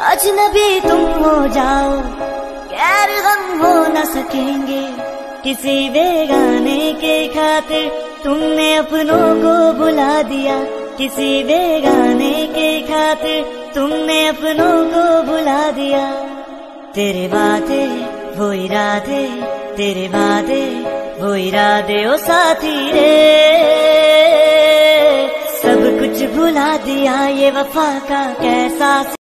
अजनबी तुम हो जाओ, गैर गम हो न सकेंगे। किसी बेगाने के खातिर तुमने अपनों को बुला दिया, किसी बेगाने के खातिर तुमने अपनों को बुला दिया। तेरे वादे वो इरादे, तेरे वादे वो इरादे ओ साथी रे, सब कुछ भुला दिया ये वफा का कैसा